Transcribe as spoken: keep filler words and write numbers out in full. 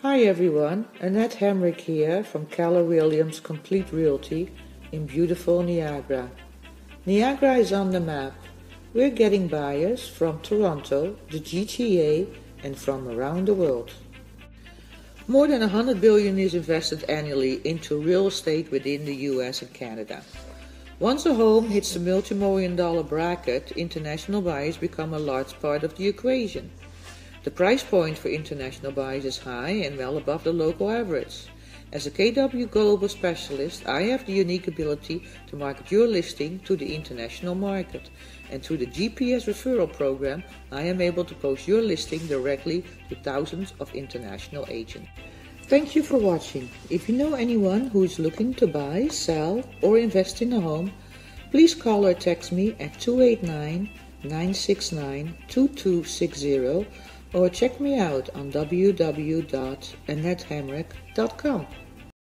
Hi everyone, Annette Hamrick here from Keller Williams Complete Realty in beautiful Niagara. Niagara is on the map. We're getting buyers from Toronto, the G T A, and from around the world. More than one hundred billion dollars is invested annually into real estate within the U S and Canada. Once a home hits the multi-million dollar bracket, international buyers become a large part of the equation. The price point for international buyers is high and well above the local average. As a K W Global Specialist, I have the unique ability to market your listing to the international market. And through the G P S referral program, I am able to post your listing directly to thousands of international agents. Thank you for watching. If you know anyone who is looking to buy, sell, or invest in a home, please call or text me at two eight nine, nine six nine, two two six zero or check me out on w w w dot annette hamrick dot com.